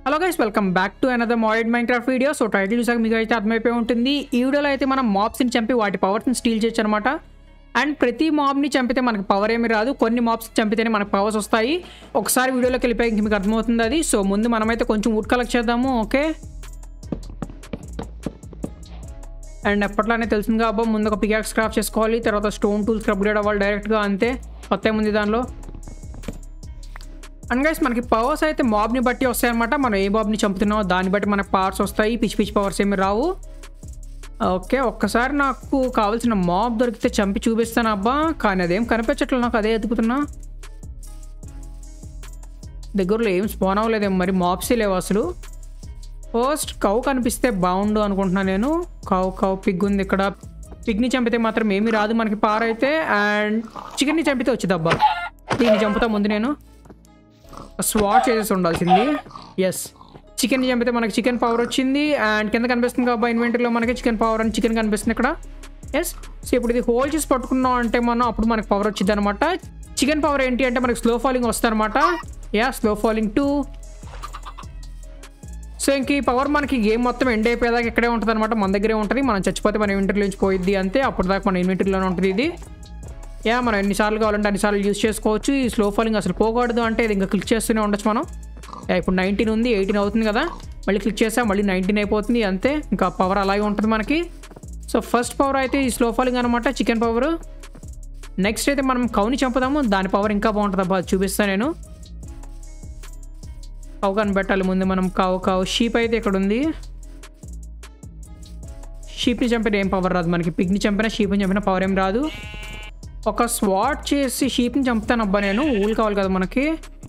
Hello guys, welcome back to another modded Minecraft video. So title చూసాక మీకు అయితే అర్థమైపోయి ఉంటుంది. ఈ వీడియోలో అయితే మనం మాబ్స్ని చంపి వాటి పవర్స్ని స్టీల్ చేయొచ్చు అనమాట. అండ్ ప్రతి మాబ్ని చంపితే మనకు పవర్ ఏమి రాదు, కొన్ని మాబ్స్ చంపితేనే మనకు పవర్స్ వస్తాయి. ఒకసారి వీడియోలోకి వెళ్ళిపోయి మీకు అర్థమవుతుంది అది. సో ముందు మనమైతే కొంచెం వుడ్ కలెక్ట్ చేద్దాము. ఓకే, అండ్ ఎప్పట్లానే తెలిసింది కాబట్టి ముందు ఒక పికాక్స్ క్రాఫ్ట్ చేసుకోవాలి, తర్వాత స్టోన్ టూల్స్ అప్గ్రేడ్ అవ్వాలి డైరెక్ట్గా, అంతే. కొత్త ఏముంది దానిలో. అండ్ గైస్, మనకి పవర్స్ అయితే మాబ్ని బట్టి వస్తాయన్నమాట. మనం ఏ మాబ్ని చంపుతున్నామో దాన్ని బట్టి మనకు పవర్స్ వస్తాయి, పిచ్చి పిచ్చి పవర్స్ ఏమి రావు. ఓకే, ఒక్కసారి నాకు కావాల్సిన మాబ్ దొరికితే చంపి చూపిస్తాను అబ్బా, కానీ అదేం కనిపించట్లేదు నాకు, అదే ఎత్తుకుతున్నా. దగ్గరలో ఏం స్పాన్ అవ్వలేదేమో, మరి మాబ్సే లేవు అసలు. ఫస్ట్ కౌ కనిపిస్తే బాగుండు అనుకుంటున్నాను నేను. కౌ పిగ్ ఉంది ఇక్కడ. పిగ్ని చంపితే మాత్రం ఏమీ రాదు మనకి పవర్ అయితే. అండ్ చికెన్ని చంపితే వచ్చింది అబ్బా. దీన్ని చంపుతా ముందు నేను స్వాట్ చేసేసి ఉండాల్సింది. ఎస్, చికెన్ని చంపితే మనకి చికెన్ పవర్ వచ్చింది. అండ్ కింద కనిపిస్తుంది కాబట్టి ఇన్వెంటరీలో మనకి చికెన్ పవర్ అని చికెన్ కనిపిస్తుంది ఇక్కడ. ఎస్, సో ఇప్పుడు ఇది హోల్ చేసి పట్టుకున్నాం అంటే మనం అప్పుడు మనకి పవర్ వచ్చింది అనమాట. చికెన్ పవర్ ఏంటి అంటే మనకి స్లో ఫాలింగ్ వస్తుంది అనమాట. Yeah, slow falling 2. సో ఇంక ఈ పవర్ మనకి గేమ్ మొత్తం ఎండ్ అయిపోయేదాకా ఇక్కడే ఉంటుంది అనమాట, మన దగ్గరే ఉంటుంది. మనం చచ్చిపోతే మన ఇన్వెంటరీలో నుంచి పోయిద్ది అంతే, అప్పుడు దాకా మన ఇన్వెంటరీలోనే ఉంటుంది ఇది. యా, మనం ఎన్నిసార్లు కావాలంటే అన్నిసార్లు యూజ్ చేసుకోవచ్చు. ఈ స్లో ఫాలింగ్ అసలు పోకూడదు అంటే ఇది ఇంకా క్లిక్ చేస్తూనే ఉండొచ్చు మనం. ఇప్పుడు 19 ఉంది, 18 అవుతుంది కదా, మళ్ళీ క్లిక్ చేసాం మళ్ళీ 19 అయిపోతుంది అంతే. ఇంకా పవర్ అలాగే ఉంటుంది మనకి. సో ఫస్ట్ పవర్ అయితే ఈ స్లో ఫాలింగ్ అనమాట, చికెన్ పవర్. నెక్స్ట్ అయితే మనం కౌని చంపుదాము, దాని పవర్ ఇంకా బాగుంటుంది అబ్బా, చూపిస్తాను నేను. కౌ కనిపెట్టాలి ముందు మనం. కౌ షీప్ అయితే ఇక్కడ ఉంది. షీప్ని చంపిన ఏం పవర్ రాదు మనకి, పిగ్ని చంపినా షీప్ని చంపిన పవర్ ఏం రాదు. ఒక స్వాట్ చేసి షీప్ని చంపుతాను అబ్బా నేను. ఊలు కావాలి కదా మనకి.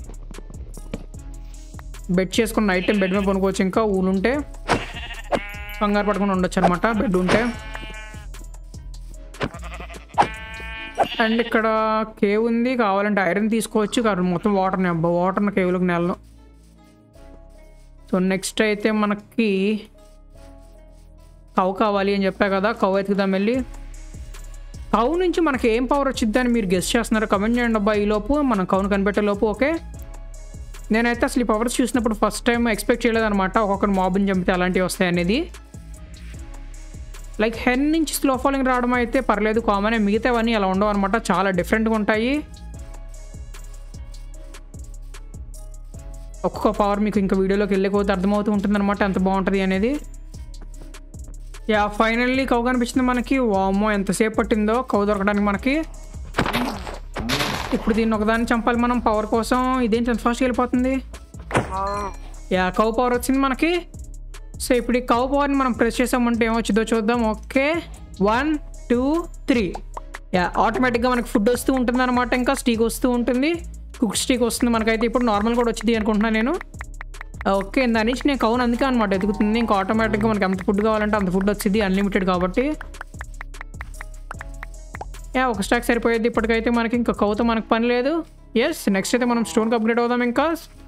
బెడ్ చేసుకుని నైట్ టైం బెడ్ మీద కొనుక్కోవచ్చు, ఇంకా ఊలు ఉంటే కంగారు పట్టుకుని ఉండొచ్చు అనమాట బెడ్ ఉంటే. అండ్ ఇక్కడ కేవ్ ఉంది, కావాలంటే ఐరన్ తీసుకోవచ్చు. కాబట్టి మొత్తం వాటర్ని అబ్బా, వాటర్ని కేవ్లోకి నెలను. సో నెక్స్ట్ అయితే మనకి కౌ కావాలి అని చెప్పా కదా, కౌ ఎత్తుకుదాం వెళ్ళి. కౌ నుంచి మనకి ఏం పవర్ వచ్చింది అని మీరు గెస్ చేస్తున్నారు, కమెంట్ చేయండి అబ్బా ఈ లోపు, మనం కౌను కనిపెట్టే లోపు. ఓకే, నేనైతే అసలు ఈ పవర్స్ చూసినప్పుడు ఫస్ట్ టైం ఎక్స్పెక్ట్ చేయలేదన్నమాట ఒక్కొక్కరు మాబ్ని చంపితే అలాంటివి వస్తాయి అనేది. లైక్ హెన్ నుంచి స్లో ఫాలింగ్ రావడం అయితే పర్లేదు, కామన్. మిగతావన్నీ అలా ఉండవు అనమాట, చాలా డిఫరెంట్గా ఉంటాయి. ఒక్కొక్క పవర్ మీకు ఇంకా వీడియోలోకి వెళ్ళకపోతే అర్థమవుతూ ఉంటుంది అనమాట ఎంత బాగుంటుంది అనేది. యా, ఫైనల్లీ కౌ కనిపించింది మనకి. వామ్మో, ఎంతసేపు పట్టిందో కౌ దొరకడానికి మనకి. ఇప్పుడు దీన్ని ఒకదాన్ని చంపాలి మనం పవర్ కోసం. ఇదేం ఎంత ఫాస్ట్గా వెళ్ళిపోతుంది. యా, కౌ పవర్ వచ్చింది మనకి. సో ఇప్పుడు ఈ కౌ పవర్ని మనం ప్రెస్ చేసామంటే ఏమొచ్చిందో చూద్దాం. ఓకే, 1 2 3. యా, ఆటోమేటిక్గా మనకి ఫుడ్ వస్తూ ఉంటుంది అనమాట, ఇంకా స్టీక్ వస్తూ ఉంటుంది, కుక్ స్టీక్ వస్తుంది మనకైతే. ఇప్పుడు నార్మల్ కూడా వచ్చింది అనుకుంటున్నాను నేను. ఓకే, దాని నుంచి నేను కౌను అందుకే అనమాట ఎదుగుతుంది. ఇంకా ఆటోమేటిక్గా మనకి ఎంత ఫుడ్ కావాలంటే అంత ఫుడ్ వచ్చింది, అన్లిమిటెడ్ కాబట్టి. యా, ఒక స్టాక్ సరిపోయేది ఇప్పటికైతే మనకి. ఇంకా కౌతో మనకు పని లేదు. ఎస్, నెక్స్ట్ అయితే మనం స్టోన్కి అప్గ్రేడ్ అవుదాం. ఇంకా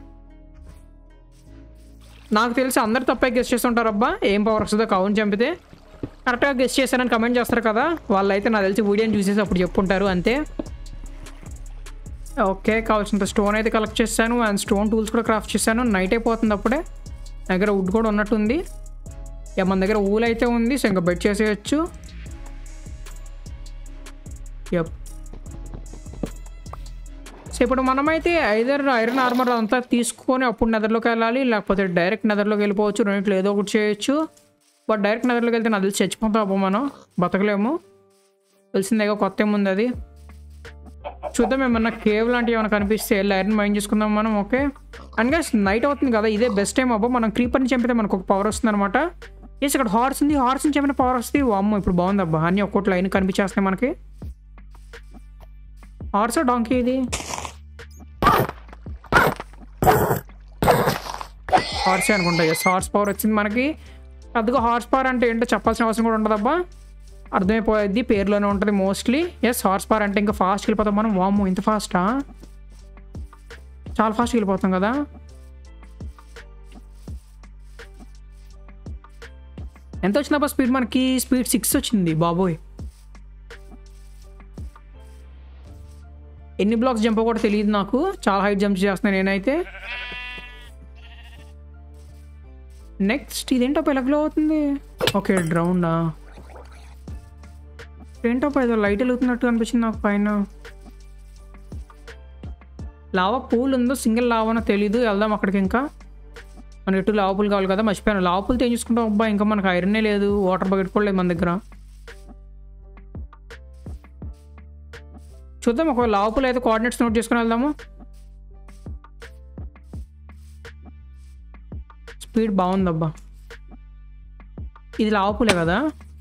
నాకు తెలిసి అందరు తప్పే గెస్ట్ చేస్తుంటారు అబ్బా, ఏం పవర్ వస్తుందో కౌని చంపితే. కరెక్ట్గా గెస్ట్ చేశానని కమెంట్ చేస్తారు కదా, వాళ్ళైతే నాకు తెలిసి వీడియోని చూసేసి అప్పుడు చెప్పుంటారు అంతే. ఓకే, కావాల్సినంత స్టోన్ అయితే కలెక్ట్ చేశాను. అండ్ స్టోన్ టూల్స్ కూడా క్రాఫ్ట్ చేశాను. నైట్ అయిపోతుంది అప్పుడే. దగ్గర వుడ్ కూడా ఉన్నట్టుంది. యా, మన దగ్గర ఊలు అయితే ఉంది. సో ఇంకా బెడ్ చేసేయచ్చు. యప్. సో ఇప్పుడు మనమైతే ఐదర్ ఐరన్ ఆర్మర్ అంతా తీసుకొని అప్పుడు నెదర్లోకి వెళ్ళాలి, లేకపోతే డైరెక్ట్ నెదర్లోకి వెళ్ళిపోవచ్చు. రెండింటిలో ఏదో ఒకటి చేయొచ్చు. బట్ డైరెక్ట్ నెదర్లోకి వెళ్తే నాకు తెలిసి చచ్చిపోతాం అబ్బా, మనం బతకలేము. తెలిసిందేగా, కొత్త ఏముంది అది. చూద్దాం, ఏమన్నా కేవ్ లాంటివి ఏమైనా కనిపిస్తే వెళ్ళి ఐరన్ మైన్ చేసుకుందాం మనం. ఓకే, అండ్ గైస్ నైట్ అవుతుంది కదా, ఇదే బెస్ట్ టైం అబ్బా. మనం క్రీపర్ని చంపితే మనకు ఒక పవర్ వస్తుంది అనమాట. ఎస్, ఇక్కడ హార్స్ ఉంది, హార్స్ని చంపిన పవర్ వస్తుంది. అమ్మ, ఇప్పుడు బాగుంది అబ్బా, అన్నీ ఒక్కొక్క లైన్ కనిపించేస్తాయి మనకి. హార్స్ డాంకీ ఇది, హార్సే అనుకుంటా. ఎస్, హార్స్ పవర్ వచ్చింది మనకి. పెద్దగా హార్స్ పవర్ అంటే ఏంటో చెప్పాల్సిన అవసరం కూడా ఉండదు అబ్బా, అర్థమైపోయేది, పేరులోనే ఉంటుంది మోస్ట్లీ. ఎస్, హార్స్ పవర్ అంటే ఇంకా ఫాస్ట్కి వెళ్ళిపోతాం మనం. వామ్మో, ఇంత ఫాస్టా? చాలా ఫాస్ట్గా వెళ్ళిపోతాం కదా. ఎంత వచ్చినప్పుడు స్పీడ్ మనకి? స్పీడ్ 6 వచ్చింది బాబోయ్. ఎన్ని బ్లాక్స్ జంప్ కూడా తెలియదు నాకు, చాలా హైట్ జంప్ చేస్తున్నాను నేనైతే. నెక్స్ట్ ఇదేంటో ఎలాగలో అవుతుంది. ఓకే డ్రౌండా ఏంటో ఏదో లైట్ వెలుగుతున్నట్టు అనిపించింది నాకు పైన. లావా పూల్ ఉందో సింగిల్ లావానో తెలీదు. వెళ్దాం అక్కడికి. ఇంకా మనకి ఎటు లావా పూలు కావాలి కదా, మర్చిపోయాను. లావా పూలతో ఏం చూసుకుంటాం అబ్బా, ఇంకా మనకు ఐరనే లేదు, వాటర్ బకెట్ కూడా లేదు మన దగ్గర. చూద్దాం ఒకవేళ లావా పూలు అయితే కోఆర్డినేట్స్ నోట్ చేసుకుని వెళ్దాము. స్పీడ్ బాగుందబ్బా. ఇది లావా పూలే కదా.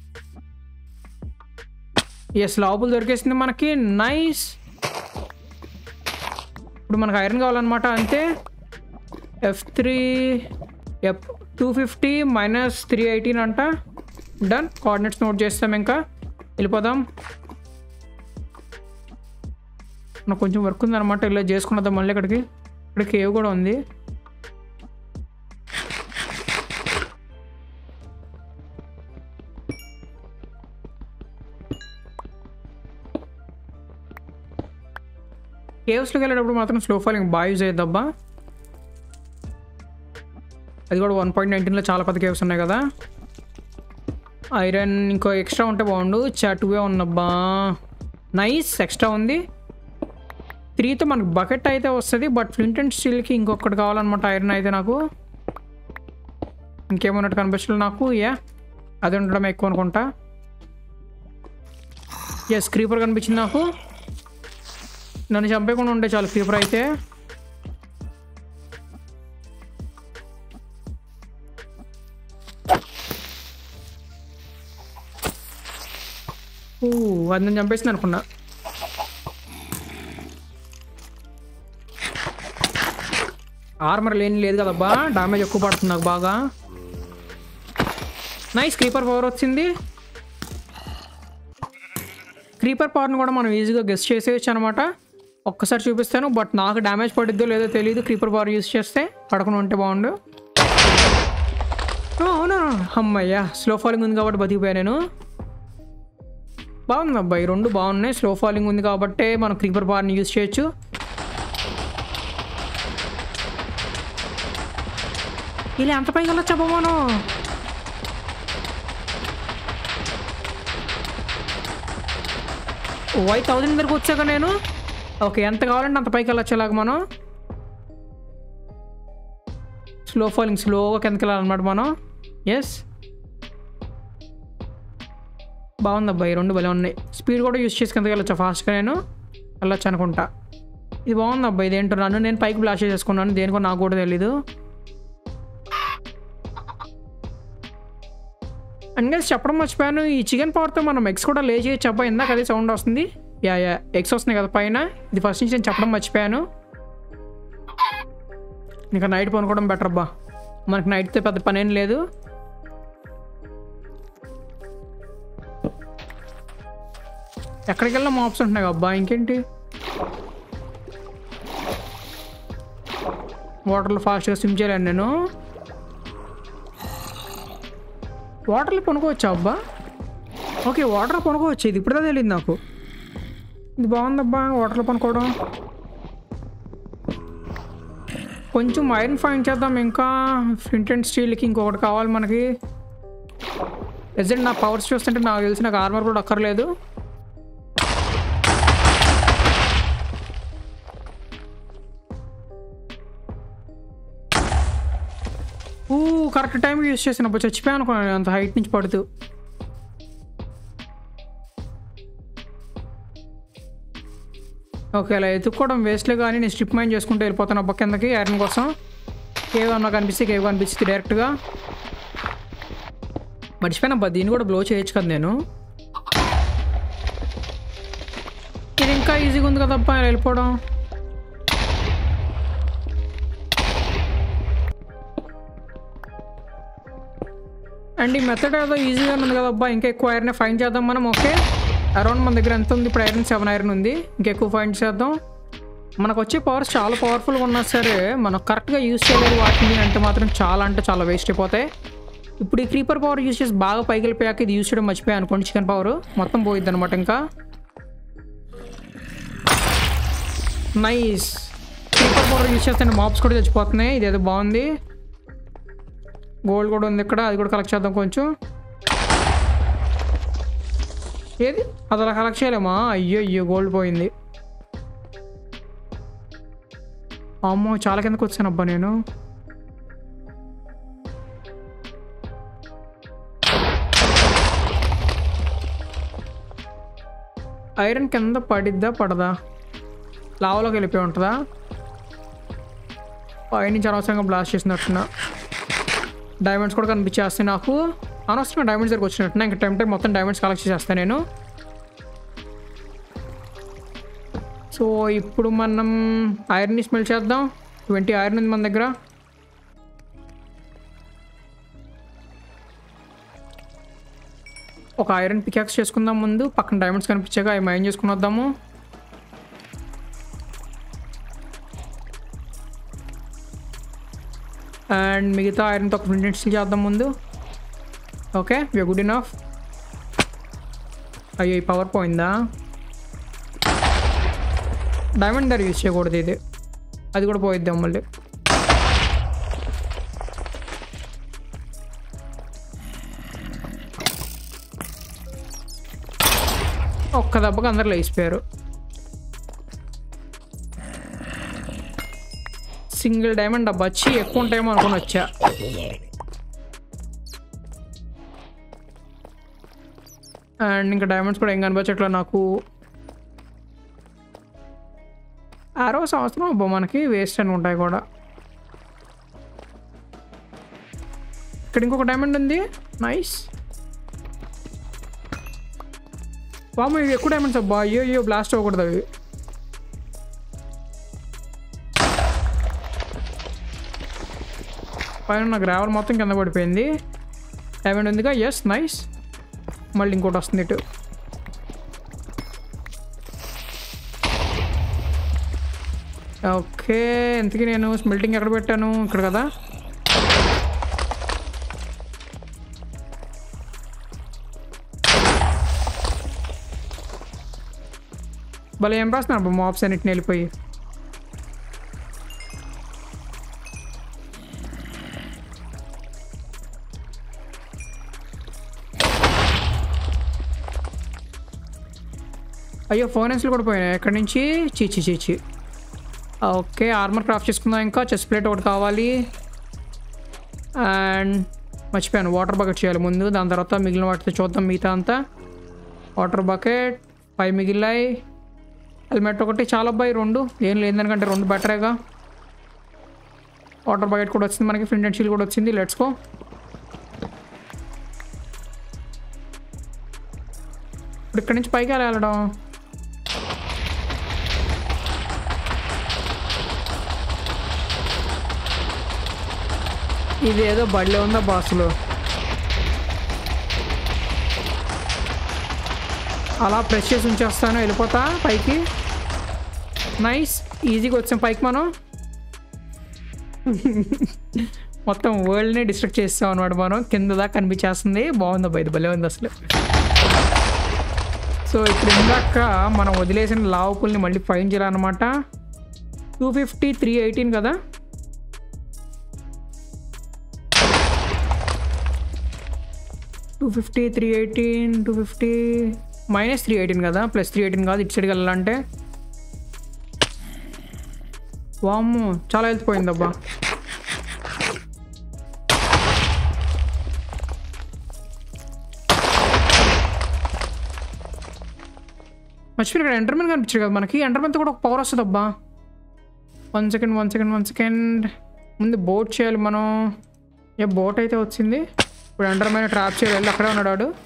ఎస్ లావా పూలు దొరికేసింది మనకి. నైస్. ఇప్పుడు మనకు ఐరన్ కావాలన్నమాట. అంతే. F3 250 మైనస్ 318 అంట. డన్. కోఆర్డినేట్స్ నోట్ చేస్తాం. ఇంకా వెళ్ళిపోదాం. నాకు కొంచెం వర్క్ ఉందన్నమాట, ఇలా చేసుకున్నదాం మళ్ళీ. ఇక్కడ కేవ్ కూడా ఉంది. కేవ్స్లోకి వెళ్ళేటప్పుడు మాత్రం స్లో ఫాలింగ్ బాగా యూజ్ అయ్యేద్దబ్బా. అది కూడా 1.19లో చాలా పెద్ద కేవ్స్ ఉన్నాయి కదా. ఐరన్ ఇంకో ఎక్స్ట్రా ఉంటే బాగుండు. 2 ఉన్నబ్బా. నైస్. ఎక్స్ట్రా ఉంది. 3తో మనకు బకెట్ అయితే వస్తుంది, బట్ ఫ్లింట్ అండ్ స్టీల్కి ఇంకొకటి కావాలన్నమాట. ఐరన్ అయితే నాకు ఇంకేమన్నట్టు కనిపించలేదు నాకు. అది ఉండడం ఎక్కువ అనుకుంటా. ఎస్ క్రీపర్ కనిపించింది నాకు. నన్ను చంపేయకుండా ఉంటే చాలు క్రీపర్ అయితే. అది నేను చంపేసింది అనుకున్నా. ఆర్మర్ లేదు కదబ్బా, డామేజ్ ఎక్కువ పడుతుంది నాకు బాగా. నైస్. క్రీపర్ పవర్ వచ్చింది. క్రీపర్ పవర్ని కూడా మనం ఈజీగా గెస్ చేసేయచ్చు అనమాట. ఒక్కసారి చూపిస్తాను, బట్ నాకు డ్యామేజ్ పడిద్దో లేదో తెలియదు. క్రీపర్ పవర్ యూజ్ చేస్తే పడకుండా ఉంటే బాగుండు. అవునా అమ్మయ్యా, స్లో ఫాలింగ్ ఉంది కాబట్టి బతికిపోయా నేను. బాగుంది అబ్బాయి, రెండు బాగున్నాయి. స్లో ఫాలింగ్ ఉంది కాబట్టి మనం క్రీపర్ పవర్ని యూజ్ చేయొచ్చు. ఇలా ఎంత పైకి వెళ్ళొచ్చా మనం? వై 1000 దగ్గరకు వచ్చాక నేను. ఓకే, ఎంత కావాలంటే అంత పైకి వెళ్ళొచ్చేలాగా మనం. స్లో ఫాలింగ్, స్లోగా కిందకి వెళ్ళాలన్నమాట మనం. ఎస్, బాగుంది అబ్బాయి, రెండు భలే ఉన్నాయి. స్పీడ్ కూడా యూజ్ చేసి కిందకి వెళ్ళొచ్చా ఫాస్ట్గా నేను వెళ్ళొచ్చు అనుకుంటా. ఇది బాగుంది అబ్బాయి. ఇదేంటో నన్ను నేను పైకి బ్లాస్ట్ చేసుకున్నాను, దేనికో నాకు కూడా తెలీదు. అండ్ చెప్పడం మర్చిపోయాను, ఈ చికెన్ పవర్తో మనం ఎగ్స్ కూడా లే చేయొచ్చు అబ్బాయి. ఇందాక అదే సౌండ్ వస్తుంది. యా ఎగ్స్ వస్తున్నాయి కదా పైన. ఇది ఫస్ట్ నుంచి నేను చెప్పడం మర్చిపోయాను. ఇంకా నైట్ పనుకోవడం బెటర్ అబ్బా, మనకి నైట్తో పెద్ద పని ఏం లేదు. ఎక్కడికి వెళ్ళినా మాప్స్ ఉంటున్నాయి అబ్బా. ఇంకేంటి, వాటర్లో ఫాస్ట్గా స్విమ్ చేయలేను నేను. వాటర్లో పనుకోవచ్చా అబ్బా? ఓకే, వాటర్లో పనుకోవచ్చు. ఇది ఇప్పుడే తెలియదు నాకు. ఇది బాగుందబ్బా, వాటర్లో పనుకోవడం. కొంచెం ఐరన్ ఫైండ్ చేద్దాం. ఇంకా ఫ్లింట్ అండ్ స్టీల్కి ఇంకొకటి కావాలి మనకి. ప్రెజెంట్ నా పవర్స్ చూస్తుంటే నాకు తెలిసి నాకు ఆర్మర్ కూడా అక్కర్లేదు. కరెక్ట్ టైంకి యూజ్ చేసినప్పుడు చచ్చిపోయాను అనుకున్నాను అంత హైట్ నుంచి పడుతూ. ఓకే, అలా ఎత్తుక్కోవడం వేస్ట్లే కానీ నేను స్ట్రిప్ మైన్ చేసుకుంటూ వెళ్ళిపోతాను అబ్బా కిందకి ఐరన్ కోసం. కేవ్ అన్నా కనిపిస్తే కేవ్ కనిపిస్తుంది డైరెక్ట్గా. మర్చిపోయినా అబ్బా, దీన్ని కూడా బ్లో చేయొచ్చు కదా నేను. ఇది ఇంకా ఈజీగా ఉంది కదబ్బా వెళ్ళిపోవడం. అండ్ ఈ మెథడ్ ఏదో ఈజీగా ఉంది కదబ్బా. ఇంకా ఎక్కువ ఐరన్ ఫైండ్ చేద్దాం మనం. ఓకే, అరౌండ్ మన దగ్గర ఎంత ఉంది ఇప్పుడు? ఐరన్ 7 ఐరన్ ఉంది. ఇంకెక్కువ ఫైండ్ చేద్దాం. మనకు వచ్చే పవర్స్ చాలా పవర్ఫుల్గా ఉన్నా సరే మనం కరెక్ట్గా యూజ్ చేయలేదు వాటిని అంటే మాత్రం చాలా వేస్ట్ అయిపోతాయి. ఇప్పుడు ఈ క్రీపర్ పవర్ యూజ్ చేసి బాగా పైకి వెళ్ళిపోయాక ఇది యూజ్ చేయడం మర్చిపోయా అనుకోండి, చికెన్ పవర్ మొత్తం పోయిద్ది అనమాట. ఇంకా నైస్. క్రీపర్ పవర్ యూజ్ చేస్తే మాప్స్ కూడా చచ్చిపోతున్నాయి. ఇదేదో బాగుంది. గోల్డ్ కూడా ఉంది ఇక్కడ, అది కూడా కలెక్ట్ చేద్దాం కొంచెం. ఏది అది అలా కలెక్ట్ చేయలేమా? అయ్యో అయ్యో గోల్డ్ పోయింది. అమ్మో చాలా కిందకు వచ్చాను అబ్బా నేను. ఐరన్ కింద పడిద్దా పడదా? లావలోకి వెళ్ళిపోయి ఉంటుందా? పైనుంచి అనవసరంగా బ్లాస్ట్ చేసినట్టున్నా. డైమండ్స్ కూడా కనిపించేస్తాయి నాకు. అనవసరంగా డైమండ్స్ దగ్గరకు వచ్చినట్టున్నా. ఇంకా టైం మొత్తం డైమండ్స్ కలెక్ట్ చేసేస్తాను నేను. సో ఇప్పుడు మనం ఐరన్ని స్మెల్ చేద్దాం. 20 ఐరన్ ఉంది మన దగ్గర. ఒక ఐరన్ పికాక్స్ చేసుకుందాం ముందు. పక్కన డైమండ్స్ కనిపించాక అవి మైన్ చేసుకుని వద్దాము. అండ్ మిగతా ఐరన్తో ఒక ఫ్లింట్ స్టీల్ చేద్దాం ముందు. Okay we're good enough. అయ్యో ఈ పవర్ పోయిందా? డైమండ్ ధర యూజ్ చేయకూడదు ఇది, అది కూడా పోయిద్దాం మళ్ళీ. ఒక్క దెబ్బకి అందరు లేచిపోయారు. సింగిల్ డైమండ్ డబ్బా వచ్చి ఎక్కువ ఉంటాయేమో అనుకుని వచ్చా. అండ్ ఇంకా డైమండ్స్ కూడా ఏం కనిపించట్లా నాకు. ఆరోస్ అవసరం అబ్బా మనకి, వేస్ట్ అని ఉంటాయి కూడా. ఇక్కడ ఇంకొక డైమండ్ ఉంది, నైస్. వాము ఇవి ఎక్కువ డైమండ్స్ అబ్బా. అయ్యో అయ్యో బ్లాస్ట్ అవ్వకూడదు అవి. పైన నా గ్రావెల్ మొత్తం కింద పడిపోయింది. డైమండ్ ఉందిగా, ఎస్ నైస్. మళ్ళీ ఇంకోటి వస్తుంది ఇటు. ఓకే ఇంతకీ నేను స్మెల్టింగ్ ఎక్కడ పెట్టాను? ఇక్కడ కదా. భలే ఏం రాస్తున్నారు మాబ్స్ అన్నిటిని వెళ్ళిపోయి. అయ్యో ఫోనెన్స్లు కూడా పోయినాయి ఎక్కడి నుంచి. చీచి చీచి. ఓకే ఆర్మర్ క్రాఫ్ట్ చేసుకుందాం. ఇంకా చెస్ట్ ప్లేట్ ఒకటి కావాలి. అండ్ మర్చిపోయాను వాటర్ బకెట్ చేయాలి ముందు, దాని తర్వాత మిగిలిన వాటితో చూద్దాం మిగతా అంతా. Water bucket 5 మిగిలినాయి. హెల్మెట్ ఒకటి చాలా అబ్బాయి, 2 ఏం లేదనుకంటే 2 బెటరేగా. వాటర్ బకెట్ కూడా వచ్చింది మనకి, ఫ్లింట్ అండ్ స్టీల్ కూడా వచ్చింది. Let's go. ఇప్పుడు ఇక్కడ నుంచి పైకి వెళ్ళడం. ఇది ఏదో బడిలో ఉందా బాసులు. అలా ప్రెస్ చేసి ఉంచేస్తాను, వెళ్ళిపోతా పైకి. నైస్ ఈజీగా వచ్చాం పైకి మనం. మొత్తం వరల్డ్ని డిస్ట్రక్ట్ చేస్తాం అనమాట మనం. కింద దాకా కనిపించేస్తుంది. బాగుంది అబ్బా, ఇది భలే ఉంది అసలు. సో ఇప్పుడు ఇందాక మనం వదిలేసిన లావు పుల్ని మళ్ళీ ఫైన్ చేయాలన్నమాట. 250 318 కదా. -318 కదా, +318 కాదు. ఇటు సైడ్కి వెళ్ళాలంటే వామ్మో చాలా వెళ్ళిపోయిందబ్బా. మర్చిపోయి ఇక్కడ ఎంటర్మెన్ కనిపించారు కదా మనకి. ఎంటర్మెన్తో కూడా ఒక పవర్ వస్తుంది అబ్బా. 1 సెకండ్ ముందు బోట్ చేయాలి మనం. ఏ బోట్ అయితే వచ్చింది. ఇప్పుడు ఎంటర్మెన్ ట్రాప్ చేయాలి. వెళ్ళి అక్కడే ఉన్నాడు వాడు.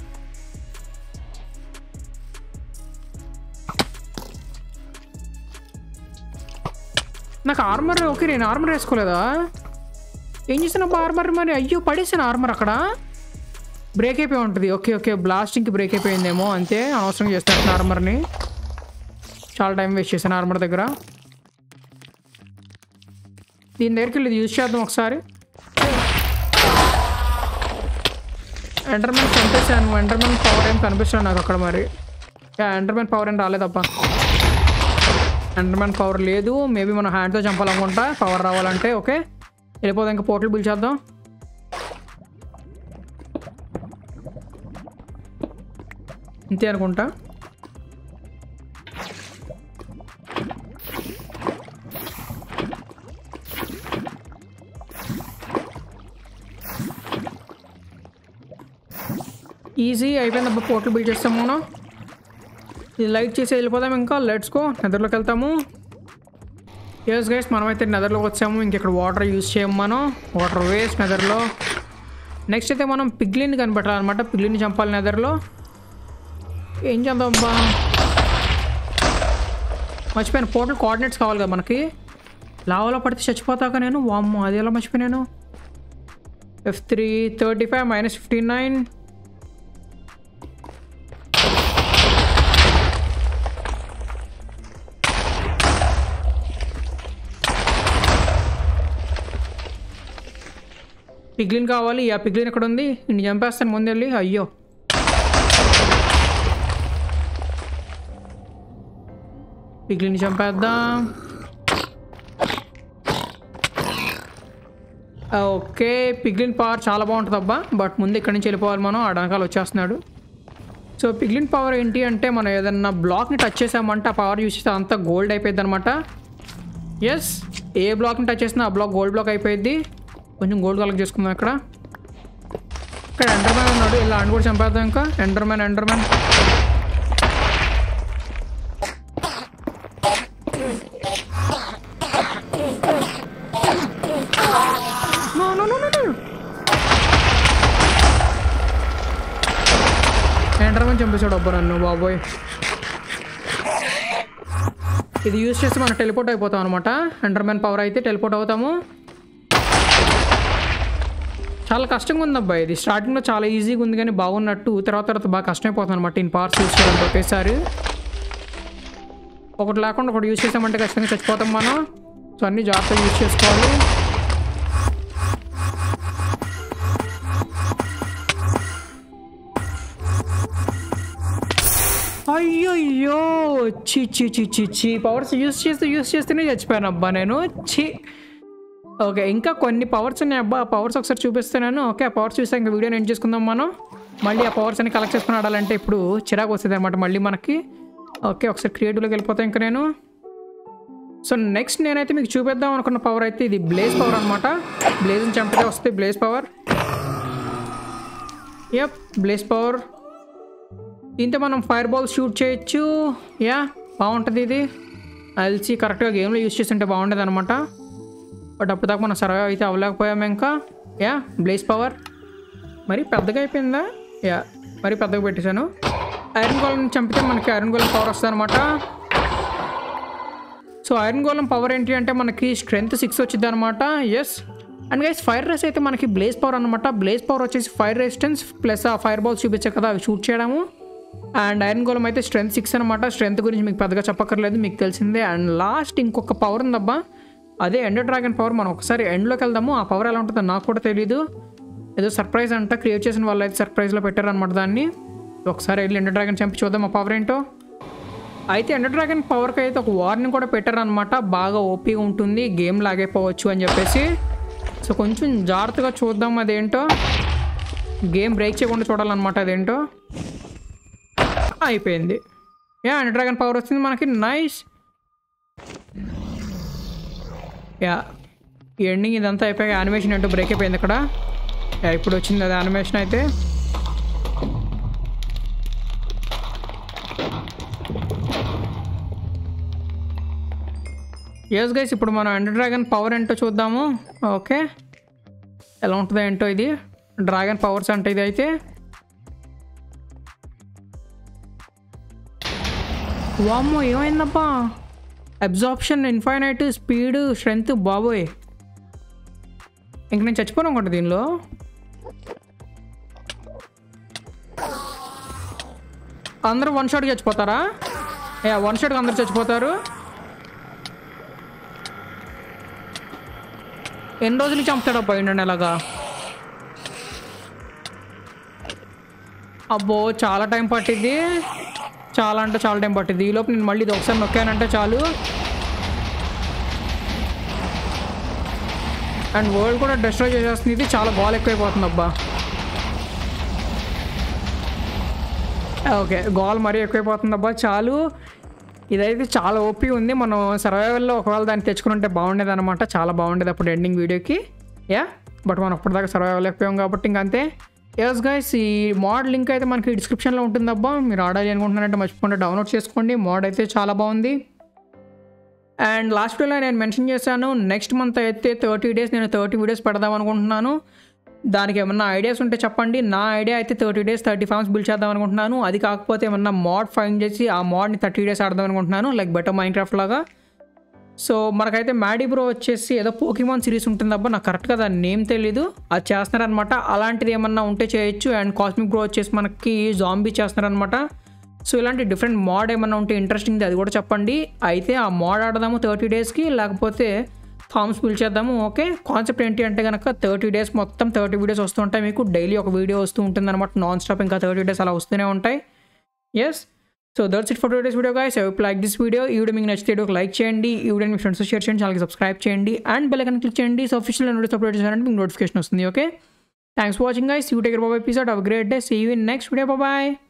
నాకు ఆర్మర్ ఓకే, నేను ఆర్మర్ వేసుకోలేదా? ఏం చేసానబ్బా ఆర్మర్ మరి? అయ్యో పడేసాను ఆర్మర్ అక్కడ. బ్రేక్ అయిపోయి ఉంటుంది. ఓకే ఓకే బ్లాస్టింగ్కి బ్రేక్ అయిపోయిందేమో, అంతే. అనవసరం చేస్తాను ఆర్మర్ని. చాలా టైం వేస్ట్ చేశాను ఆర్మర్ దగ్గర. దీని దగ్గరికి వెళ్ళి యూజ్ చేద్దాం ఒకసారి. ఎంటర్మెన్ చంపేశాను. ఎంటర్మెన్ పవర్ ఏం కనిపిస్తాను నాకు అక్కడ మరి. ఎంటర్మెన్ పవర్ ఏం రాలేదబ్బా. ఎంటర్మెన్ పవర్ లేదు. మేబీ మనం హ్యాండ్తో చంపాలనుకుంటా పవర్ రావాలంటే. ఓకే వెళ్ళిపోదాం, ఇంకా పోర్టల్ బిల్ చేద్దాం. ఇంతే అనుకుంటా. ఈజీ అయిపోయిందబ్బా. పోర్టల్ బిల్డ్ చేస్తాము మనం. ఇది లైట్ చేసి వెళ్ళిపోదాం. ఇంకా లెట్స్ గో. నెదర్లోకి వెళ్తాము. ఎస్ గైస్, మనమైతే నెదర్లోకి వచ్చాము. ఇంకెక్కడ వాటర్ యూజ్ చేయము మనం. Water waste నెదర్లో. నెక్స్ట్ అయితే మనం పిగ్లిన్ కనిపెట్టాలన్నమాట. పిగ్లిన్ చంపాలి నెదర్లో. ఏం చేద్దాం అబ్బా, మర్చిపోయాను. పోర్టల్ కోఆర్డినేట్స్ కావాలి కదా మనకి. లావాలో పడితే చచ్చిపోతాక నేను. వామ్మో, అది ఎలా మర్చిపోయాను. F3 35 - 59. పిగ్లిన్ కావాలి. ఆ పిగ్లిన్ ఎక్కడ ఉంది? ఇన్ని చంపేస్తాను ముందెళ్ళి. అయ్యో, పిగ్లిన్ చంపేద్దాం. ఓకే, పిగ్లిన్ పవర్ చాలా బాగుంటుంది అబ్బా. బట్ ముందు ఇక్కడి నుంచి వెళ్ళిపోవాలి మనం. అడనకాలు వచ్చేస్తున్నాడు. సో పిగ్లిన్ పవర్ ఏంటి అంటే, మనం ఏదన్నా బ్లాక్ని టచ్ చేసామంటే ఆ పవర్ యూస్ చేస్తే అంతా గోల్డ్ అయిపోయింది అనమాట. ఎస్, ఏ బ్లాక్ని టచ్ చేసినా ఆ బ్లాక్ గోల్డ్ బ్లాక్ అయిపోయింది. కొంచెం గోల్డ్ కలెక్ట్ చేసుకుందాం. ఇక్కడ ఎండర్మ్యాన్ ఉన్నాడు. ఇలా అని కూడా చంపేద్దాం. ఇంకా ఎండర్మ్యాన్. ఎండర్మ్యాన్ చంపేశాడు అబ్బా నన్ను, బాబోయ్. ఇది యూజ్ చేస్తే మనం టెలిపోర్ట్ అయిపోతాం అనమాట. ఎండర్మ్యాన్ పవర్ అయితే టెలిపోర్ట్ అవుతాము. చాలా కష్టంగా ఉంది అబ్బాయి. ఇది స్టార్టింగ్లో చాలా ఈజీగా ఉంది కానీ బాగున్నట్టు తర్వాత బాగా కష్టమైపోతుంది అనమాట. ఇన్ పార్ట్స్ యూజ్ చేయాలి ఒకేసారి. ఒకటి లేకుండా ఒకటి యూజ్ చేసామంటే ఖచ్చితంగా చచ్చిపోతాం మనం. సో అన్నీ జాగ్రత్తగా యూజ్ చేసుకోవాలి. అయ్యో, చి పవర్స్ యూజ్ చేస్తేనే చచ్చిపోయాను అబ్బా నేను. ఓకే, ఇంకా కొన్ని పవర్స్ ఉన్నాయి అబ్బా. ఆ పవర్స్ ఒకసారి చూపిస్తున్నాను. ఓకే, ఆ పవర్స్ చూస్తే ఇంకా వీడియోని ఎండ్ చేసుకుందాం మనం. మళ్ళీ ఆ పవర్స్ అన్ని కలెక్ట్ చేసుకుని ఆడాలంటే ఇప్పుడు చిరాకు వస్తుంది అనమాట మళ్ళీ మనకి. ఓకే, ఒకసారి క్రియేటివ్లోకి వెళ్ళిపోతాను ఇంకా నేను. సో నెక్స్ట్ నేనైతే మీకు చూపిద్దాం అనుకున్న పవర్ అయితే ఇది బ్లేజ్ పవర్ అనమాట. బ్లేజ్ని చంపితే వస్తే blaze power. Yup, blaze power. దీంతో మనం ఫైర్ బాల్ షూట్ చేయొచ్చు. యా, బాగుంటుంది ఇది. ఎల్సీ కరెక్ట్గా గేమ్లో యూజ్ చేస్తుంటే బాగుండేది అనమాట. బట్ అప్పటిదాకా మనం సర్వైవ్ అయితే అవ్వలేకపోయాము ఇంకా. Yeah, blaze power. మరి పెద్దగా అయిపోయిందా? యా, మరి పెద్దగా పెట్టేశాను. ఐరన్ గోళం చంపితే మనకి ఐరన్ గోళం పవర్ వస్తుంది అనమాట. సో ఐరన్ గోళం పవర్ ఏంటి అంటే మనకి స్ట్రెంత్ 6 వచ్చింది అనమాట. Yes, and guys fire race అయితే మనకి బ్లేజ్ పవర్ అనమాట. బ్లేజ్ పవర్ వచ్చేసి ఫైర్ రెసిస్టెన్స్ ప్లస్ ఆ ఫైర్ బాల్స్ చూపించే కదా, అవి షూట్ చేయడము. అండ్ ఐరన్ గోళం అయితే స్ట్రెంత్ 6 అనమాట. స్ట్రెంత్ గురించి మీకు పెద్దగా చెప్పక్కర్లేదు, మీకు తెలిసిందే. అండ్ లాస్ట్ ఇంకొక పవర్ ఉందబ్బా, అదే ఎండర్ డ్రాగన్ పవర్. మనం ఒకసారి ఎండ్లోకి వెళ్దాము. ఆ పవర్ ఎలా ఉంటుందో నాకు కూడా తెలీదు. ఏదో సర్ప్రైజ్ అంట, క్రియేట్ చేసిన వాళ్ళు అయితే సర్ప్రైజ్లో పెట్టారనమాట దాన్ని. ఒకసారి వెళ్ళి ఎండర్ డ్రాగన్ చంపి చూద్దాం ఆ పవర్ ఏంటో. అయితే ఎండర్ డ్రాగన్ పవర్కి అయితే ఒక వార్నింగ్ కూడా పెట్టారనమాట. బాగా ఓపీగా ఉంటుంది, గేమ్ లాగైపోవచ్చు అని చెప్పేసి. సో కొంచెం జాగ్రత్తగా చూద్దాం అదేంటో. గేమ్ బ్రేక్ చేయకుండా చూడాలన్నమాట అదేంటో. అయిపోయింది. యా, ఎండర్ డ్రాగన్ పవర్ వచ్చింది మనకి. నైస్. యా, ఎండింగ్ ఇదంతా అయిపోయాక యానిమేషన్ ఏంటో బ్రేక్ అయిపోయింది ఇక్కడ. యా, ఇప్పుడు వచ్చింది అది యానిమేషన్ అయితే. ఎస్ గైస్, ఇప్పుడు మనం ఎండర్ డ్రాగన్ పవర్ ఏంటో చూద్దాము. ఓకే, ఎలా ఉంటుందో ఏంటో ఇది. డ్రాగన్ పవర్స్ అంటే ఇది అయితే. వామ్మో, ఏమైందబ్బా. Absorption, infinite, speed, strength. బాబోయ్, ఇంక నేను చచ్చిపోను అనుకుంటా దీనిలో. అందరూ వన్ షాట్కి చచ్చిపోతారా? యా, వన్ షాట్కి అందరూ చచ్చిపోతారు. ఎన్ని రోజులకి చంపుతాడు అబ్బా ఇండి అలాగా? అబ్బో, చాలా టైం పట్టిద్ది. చాలా అంటే చాలా టైం పట్టింది. ఈలోపు నేను మళ్ళీ ఇది ఒకసారి నొక్కానంటే చాలు. అండ్ వరల్డ్ కూడా డిస్ట్రాయ్ చేసేస్తుంది. ఇది చాలా బాల్ ఎక్కువైపోతుంది అబ్బా. ఓకే, గోల్ మరీ ఎక్కువైపోతుంది అబ్బా చాలు. ఇదైతే చాలా ఓపీ ఉంది. మనం సర్వైవల్లో ఒకవేళ దాన్ని తెచ్చుకుని ఉంటే బాగుండేది అనమాట, చాలా బాగుండేది అప్పుడు ఎండింగ్ వీడియోకి. బట్ మనం అప్పటిదాకా సర్వైవల్ అయిపోయాం కాబట్టి ఇంకంతే. ఎస్ గైస్, ఈ మోడ్ లింక్ అయితే మనకి డిస్క్రిప్షన్లో ఉంటుందబ్బా. మీరు ఆడాలి అనుకుంటున్నారంటే మర్చిపోకుండా డౌన్లోడ్ చేసుకోండి. మోడ్ అయితే చాలా బాగుంది. అండ్ లాస్ట్ వీడియోలో నేను మెన్షన్ చేశాను, నెక్స్ట్ మంత్ అయితే 30 days నేను 30 వీడియోస్ పెడదాం అనుకుంటున్నాను. దానికి ఏమన్నా ఐడియాస్ ఉంటే చెప్పండి. నా ఐడియా అయితే 30 days 30 farms బిల్డ్ చేద్దాం అనుకుంటున్నాను. అది కాకపోతే ఏమన్నా మోడ్ ఫైండ్ చేసి ఆ మోడ్ని 30 days ఆడదాం అనుకుంటున్నాను, లైక్ బెటర్ మైన్క్రాఫ్ట్ లాగా. సో మనకైతే మ్యాడీ బ్రో వచ్చేసి ఏదో పోకీమాన్ సిరీస్ ఉంటుందబ్బా, నాకు కరెక్ట్గా దాని నేమ్ తెలీదు, అది చేస్తున్నారనమాట. అలాంటిది ఏమన్నా ఉంటే చేయొచ్చు. అండ్ కాస్మిక్ బ్రో వచ్చేసి మనకి జాంబీ చేస్తున్నారనమాట. సో ఇలాంటి డిఫరెంట్ మోడ్ ఏమన్నా ఉంటే ఇంట్రెస్టింగ్ అది కూడా చెప్పండి. అయితే ఆ మోడ్ ఆడదాము 30 daysకి, లేకపోతే ఫార్మ్స్ బిల్డ్ చేద్దాము. ఓకే, కాన్సెప్ట్ ఏంటి అంటే కనుక 30 days మొత్తం 30 వీడియోస్ వస్తూ ఉంటాయి. మీకు డైలీ ఒక వీడియో వస్తూ ఉంటుంది అనమాట, నాన్ స్టాప్. ఇంకా 30 days అలా వస్తూనే ఉంటాయి. Yes, so that's it for today's video guys. I hope like this video. ఈ వీడియో మీకు నచ్చితే ఒక లైక్ చేయండి, ఈ వీడియో మీ ఫ్రెండ్స్ షేర్ చేయండి, ఛానల్కి సబ్స్క్రైబ్ చేయండి, అండ్ బెల్ ఐకాన్ క్లిక్ చేయండి. సో అఫీషియల్ వీడియోస్ అప్లోడ్ చేశారంటే మీకు నోటిఫికేషన్ వస్తుంది. Okay, thanks for watching guys. You take care, bye bye, peace out, have a great day, see you in next video, bye by.